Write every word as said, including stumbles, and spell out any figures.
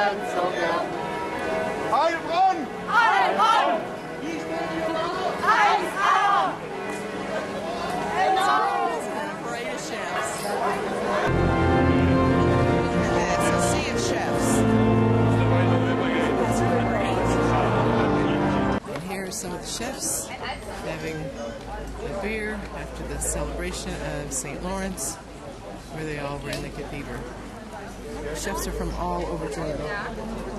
Heilbronn! Heilbronn! Heilbronn! Heilbronn! Parade of chefs. It's a sea of chefs. And here are some of the chefs having a beer after the celebration of Saint Lawrence, where they all were in the cathedral. Chefs are from all over Germany.